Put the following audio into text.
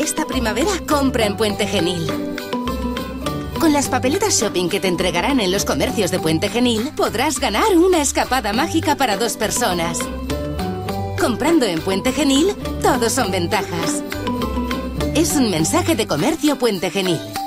Esta primavera compra en Puente Genil. Con las papeletas shopping que te entregarán en los comercios de Puente Genil, podrás ganar una escapada mágica para 2 personas. Comprando en Puente Genil, todos son ventajas. Es un mensaje de Comercio Puente Genil.